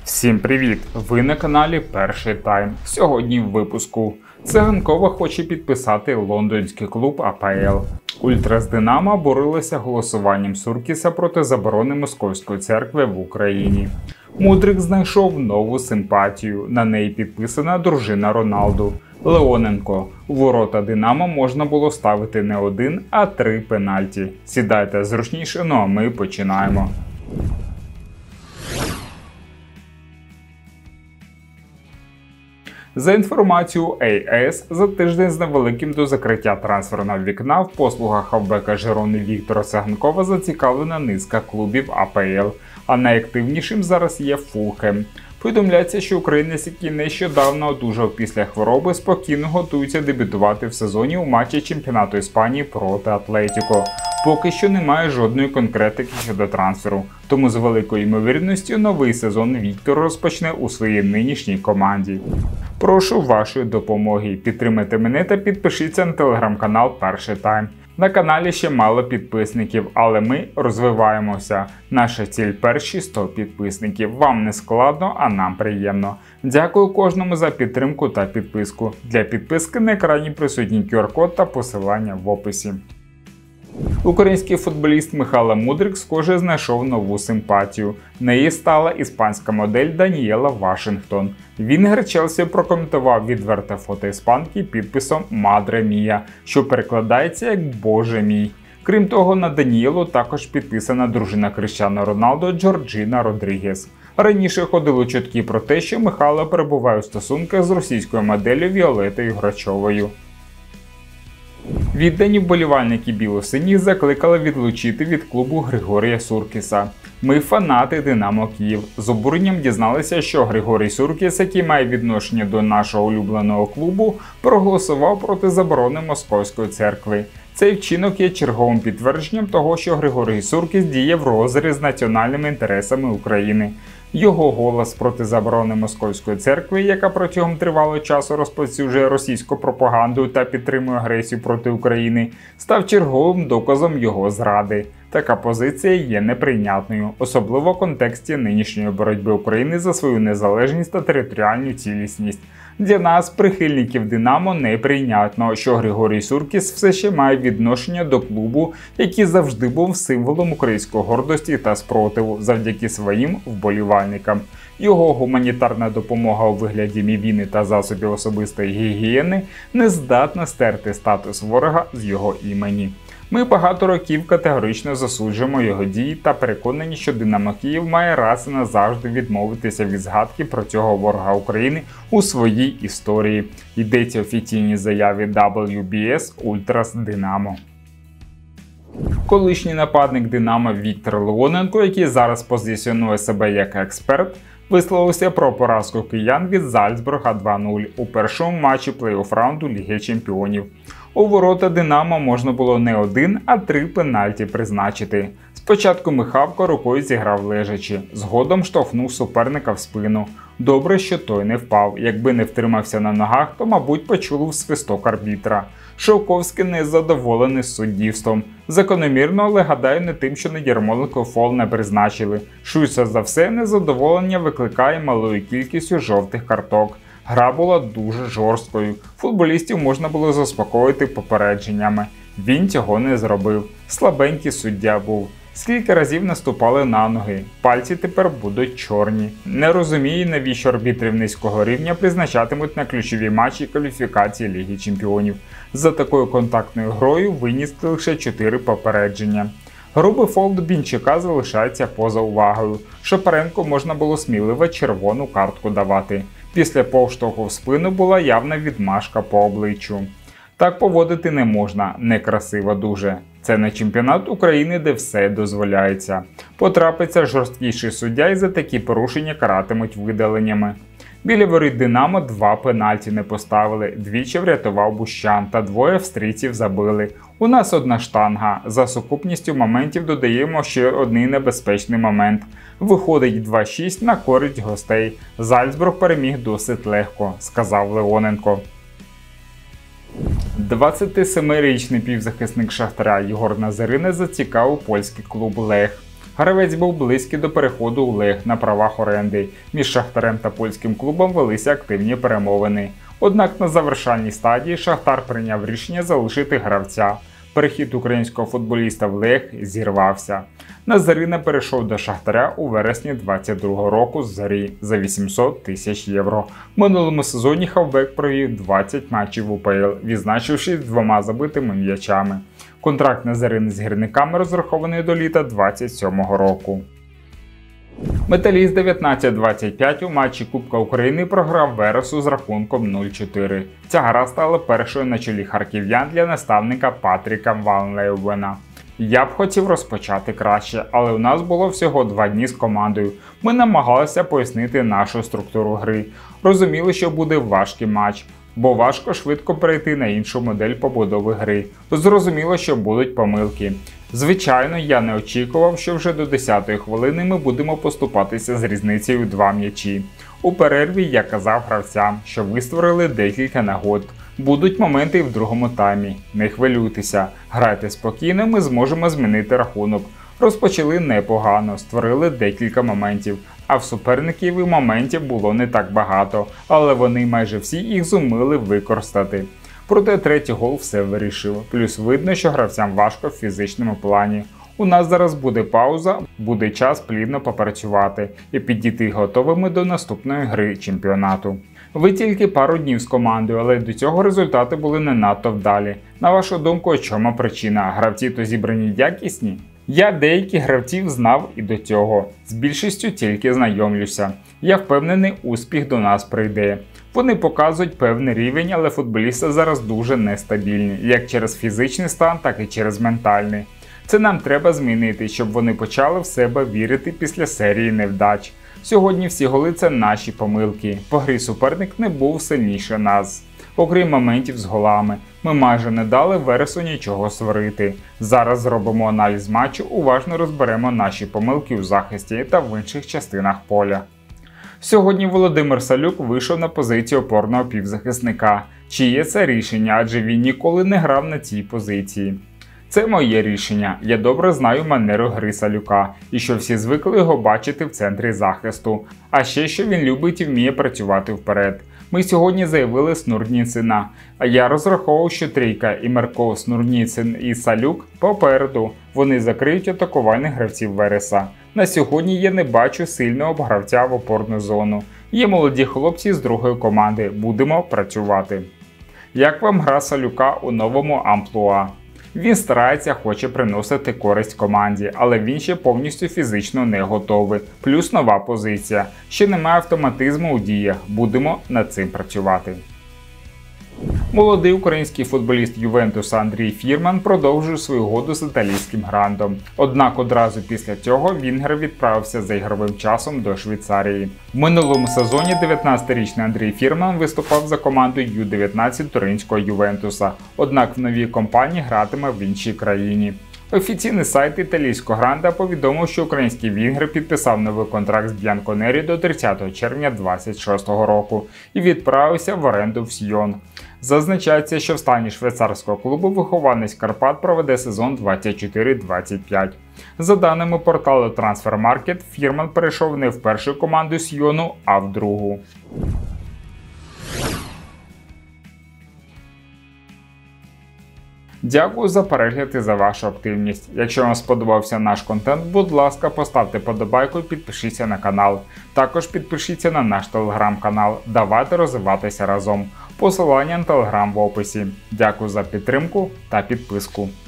Всім привіт! Ви на каналі Перший Тайм. Сьогодні в випуску. Циганкова хоче підписати лондонський клуб АПЛ. Ультра з Динамо боролися голосуванням Суркіса проти заборони Московської церкви в Україні. Мудрик знайшов нову симпатію. На неї підписана дружина Роналду. Леоненко. У ворота Динамо можна було ставити не один, а 3 пенальті. Сідайте зручніше, ну а ми починаємо. За інформацією AS, за тиждень з невеликим до закриття трансферного вікна в послугах хавбека Жирони Віктора Циганкова зацікавлена низка клубів АПЛ, а найактивнішим зараз є Фулхем. Повідомляється, що українець, який нещодавно одужав після хвороби, спокійно готується дебютувати в сезоні у матчі чемпіонату Іспанії проти Атлетіко. Поки що немає жодної конкретики щодо трансферу, тому з великою ймовірністю новий сезон Віктор розпочне у своїй нинішній команді. Прошу вашої допомоги, підтримайте мене та підпишіться на телеграм-канал Перший Тайм. На каналі ще мало підписників, але ми розвиваємося. Наша ціль – перші 100 підписників. Вам не складно, а нам приємно. Дякую кожному за підтримку та підписку. Для підписки на екрані присутній QR-код та посилання в описі. Український футболіст Михайло Мудрик, схоже, знайшов нову симпатію. Нею стала іспанська модель Даніела Вашингтон. Вінгер Челсі прокоментував відверте фото іспанки підписом «Мадре Мія», що перекладається як «Боже мій». Крім того, на Даніелу також підписана дружина Кріштіану Роналдо Джорджіна Родрігес. Раніше ходили чутки про те, що Михайло перебуває у стосунках з російською моделлю Віолетою Грачовою. Віддані вболівальники білосиніх закликали відлучити від клубу Григорія Суркіса. Ми фанати Динамо Київ. З обуренням дізналися, що Григорій Суркіс, який має відношення до нашого улюбленого клубу, проголосував проти заборони Московської церкви. Цей вчинок є черговим підтвердженням того, що Григорій Суркіс діє в розріз з національними інтересами України. Його голос проти заборони Московської церкви, яка протягом тривалого часу розповсюджує російську пропаганду та підтримує агресію проти України, став черговим доказом його зради. Така позиція є неприйнятною, особливо в контексті нинішньої боротьби України за свою незалежність та територіальну цілісність. Для нас, прихильників Динамо, неприйнятно, що Григорій Суркіс все ще має відношення до клубу, який завжди був символом української гордості та спротиву завдяки своїм вболівальникам. Його гуманітарна допомога у вигляді мівіни та засобів особистої гігієни не здатна стерти статус ворога з його імені. Ми багато років категорично засуджуємо його дії та переконані, що Динамо Київ має раз і назавжди відмовитися від згадки про цього ворога України у своїй історії. Йдеться в офіційній заяві WBS Ультрас Динамо. Колишній нападник Динамо Віктор Леоненко, який зараз позиціонує себе як експерт, висловився про поразку киян від Зальцбурга 2-0 у першому матчі плей-офф раунду Ліги Чемпіонів. У ворота Динамо можна було не 1, а 3 пенальті призначити. Спочатку Михавко рукою зіграв лежачи, згодом штовхнув суперника в спину. Добре, що той не впав. Якби не втримався на ногах, то, мабуть, почули в свисток арбітра. Шовковський не задоволений суддівством. Закономірно, але гадаю не тим, що на Ярмоленко фол не призначили. Швидше за все, незадоволення викликає малою кількістю жовтих карток. Гра була дуже жорсткою. Футболістів можна було заспокоїти попередженнями. Він цього не зробив. Слабенький суддя був. Скільки разів наступали на ноги. Пальці тепер будуть чорні. Не розумію, навіщо арбітрів низького рівня призначатимуть на ключові матчі кваліфікації Ліги Чемпіонів. За такою контактною грою винесли лише 4 попередження. Грубий фол Дубінчака залишається поза увагою. Шапаренку можна було сміливо червону картку давати. Після повштовху в спину була явна відмашка по обличчю. Так поводити не можна, некрасиво дуже. Це не чемпіонат України, де все дозволяється. Потрапиться жорсткіший суддя і за такі порушення каратимуть видаленнями. Біля воріт Динамо 2 пенальті не поставили, двічі врятував Бущан та 2 австрійців забили. У нас одна штанга, за сукупністю моментів додаємо ще один небезпечний момент. Виходить 2-6 на користь гостей. Зальцбург переміг досить легко, сказав Леоненко. 27-річний півзахисник Шахтаря Єгор Назарина зацікавив польський клуб Лех. Гравець був близький до переходу у Лег на правах оренди. Між Шахтарем та польським клубом велися активні перемовини. Однак на завершальній стадії Шахтар прийняв рішення залишити гравця. Перехід українського футболіста в Лег зірвався. Назарина перейшов до Шахтаря у вересні 2022 року з Зорі за 800 тисяч євро. В минулому сезоні хавбек провів 20 матчів в УПЛ, відзначившись 2 забитими м'ячами. Контракт Назарини з гірниками розрахований до літа 2027 року. Металіст 19-25 у матчі Кубка України програв Вересу з рахунком 0-4. Ця гра стала першою на чолі харків'ян для наставника Патріка Ван Леювена. Я б хотів розпочати краще, але у нас було всього 2 дні з командою. Ми намагалися пояснити нашу структуру гри. Розуміли, що буде важкий матч, бо важко швидко перейти на іншу модель побудови гри. Зрозуміло, що будуть помилки. Звичайно, я не очікував, що вже до 10-ї хвилини ми будемо поступатися з різницею 2 м'ячі. У перерві я казав гравцям, що ви створили декілька нагод. Будуть моменти і в другому таймі. Не хвилюйтеся, грайте спокійно, ми зможемо змінити рахунок. Розпочали непогано, створили декілька моментів, а в суперників і моментів було не так багато, але вони майже всі їх зуміли використати. Проте третій гол все вирішив, плюс видно, що гравцям важко в фізичному плані. У нас зараз буде пауза, буде час плідно попрацювати і підійти готовими до наступної гри чемпіонату. Ви тільки пару днів з командою, але до цього результати були не надто вдалі. На вашу думку, у чому причина? Гравці то зібрані якісні? Я деяких гравців знав і до цього. З більшістю тільки знайомлюся. Я впевнений, успіх до нас прийде. Вони показують певний рівень, але футболісти зараз дуже нестабільні, як через фізичний стан, так і через ментальний. Це нам треба змінити, щоб вони почали в себе вірити після серії невдач. Сьогодні всі голи – це наші помилки. По грі суперник не був сильніше нас. Окрім моментів з голами, ми майже не дали Вересу нічого створити. Зараз зробимо аналіз матчу, уважно розберемо наші помилки у захисті та в інших частинах поля. Сьогодні Володимир Салюк вийшов на позицію опорного півзахисника. Чиє це рішення, адже він ніколи не грав на цій позиції. Це моє рішення. Я добре знаю манеру гри Салюка і що всі звикли його бачити в центрі захисту. А ще, що він любить і вміє працювати вперед. Ми сьогодні заявили Снурніцина, а я розраховував, що трійка і Марков, Снурніцин і Салюк попереду. Вони закриють атакувальних гравців Вереса. На сьогодні я не бачу сильного гравця в опорну зону. Є молоді хлопці з другої команди. Будемо працювати. Як вам гра Салюка у новому амплуа? Він старається, хоче приносити користь команді, але він ще повністю фізично не готовий. Плюс нова позиція. Ще немає автоматизму у діях. Будемо над цим працювати. Молодий український футболіст Ювентуса Андрій Фірман продовжує свою угоду з італійським грандом. Однак одразу після цього Вінгер відправився за ігровим часом до Швейцарії. В минулому сезоні 19-річний Андрій Фірман виступав за командою Ю-19 туринського Ювентуса, однак в новій компанії гратиме в іншій країні. Офіційний сайт італійського гранда повідомив, що український вінгер підписав новий контракт з Б'янконері до 30 червня 2026 року і відправився в оренду в Сьйон. Зазначається, що в стані швейцарського клубу вихованець Карпат проведе сезон 24-25. За даними порталу Transfermarkt, Фірман перейшов не в першу команду Сьйону, а в другу. Дякую за перегляд і за вашу активність. Якщо вам сподобався наш контент, будь ласка, поставте подобайку і підпишіться на канал. Також підпишіться на наш телеграм-канал. Давайте розвиватися разом. Посилання на телеграм в описі. Дякую за підтримку та підписку.